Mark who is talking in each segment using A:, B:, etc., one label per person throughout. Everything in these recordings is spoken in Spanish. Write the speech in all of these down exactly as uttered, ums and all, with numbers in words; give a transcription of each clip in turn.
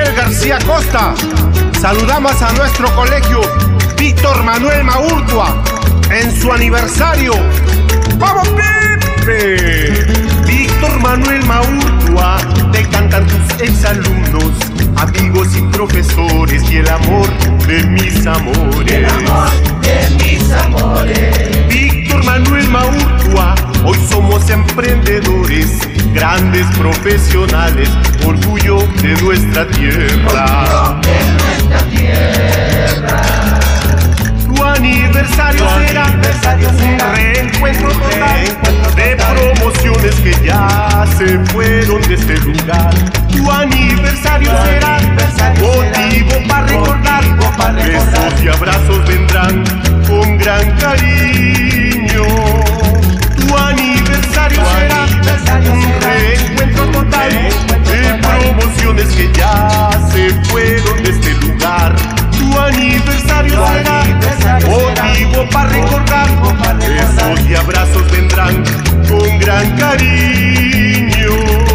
A: Miguel García Costa. Saludamos a nuestro colegio Víctor Manuel Maurtua en su aniversario. ¡Vamos, Pepe! Víctor Manuel Maurtua, te cantan tus exalumnos, amigos y profesores, y el amor de mis amores.
B: El amor de mis amores.
A: Víctor Manuel Maurtua, hoy somos emprendedores, grandes profesionales, orgullo de nuestra tierra.
B: Orgullo de nuestra tierra.
A: Tu aniversario
B: Tu
A: será,
B: aniversario será
A: un reencuentro
B: un
A: total
B: reencuentro
A: de
B: total.
A: promociones que ya se fueron de este lugar. Tu aniversario
B: Tu
A: será
B: aniversario
A: motivo
B: será
A: para recordar,
B: motivo para recordar.
A: besos y abrazos vendrán con gran cariño. Tu aniversario
B: Tu
A: será
B: aniversario
A: un
B: será
A: reencuentro total
B: reencuentro
A: de
B: total.
A: promociones que ya se fueron de este lugar. Tu aniversario
B: Tu
A: será
B: aniversario
A: motivo
B: será
A: para recordar,
B: motivo para recordar.
A: besos y abrazos vendrán con gran cariño.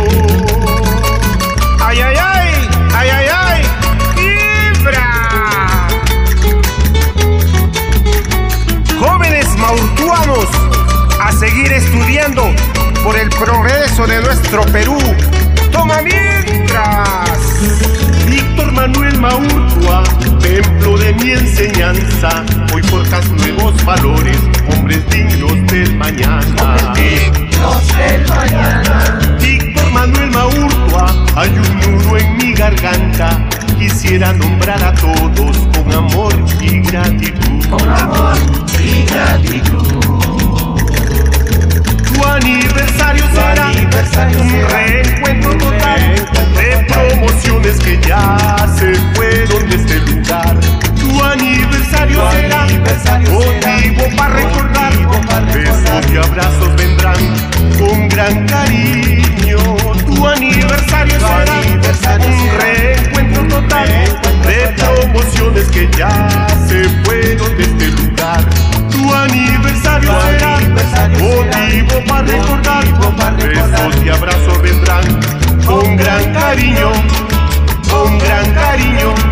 A: ¡Ay, ay, ay! ¡Ay, ay, ay! ¡Vibra! Jóvenes maurtuanos, a seguir estudiando por el progreso de nuestro Perú. ¡Toma mientras! Víctor Manuel Maurtua, templo de mi enseñanza, hoy forjas nuevos valores, hombres dignos del mañana.
B: Dignos del mañana.
A: Víctor Manuel Maurtua, hay un nudo en mi garganta, quisiera nombrar a todos con amor y gratitud.
B: Con amor y gratitud.
A: Tu aniversario
B: Tu
A: será
B: aniversario
A: un
B: será
A: reencuentro
B: un
A: total
B: reencuentro
A: de
B: total.
A: promociones que ya se fueron de este lugar. Tu aniversario
B: Tu
A: será
B: aniversario será
A: motivo para recordar,
B: motivo para recordar.
A: besos y abrazos vendrán con gran cariño. Tu aniversario
B: Tu
A: será
B: aniversario
A: un
B: será
A: reencuentro total
B: reencuentro
A: de
B: total.
A: promociones que ya se fueron de este lugar. Tu aniversario
B: Tu
A: será
B: aniversario será
A: motivo para recordar,
B: motivo para recordar.
A: besos y abrazos vendrán con gran cariño, con gran cariño.